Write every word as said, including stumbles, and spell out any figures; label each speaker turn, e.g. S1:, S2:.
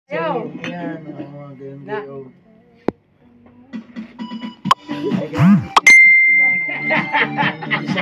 S1: Ayaw.
S2: Yan, oh, ganyan
S1: Na.
S2: kayo. Ay, ganyan.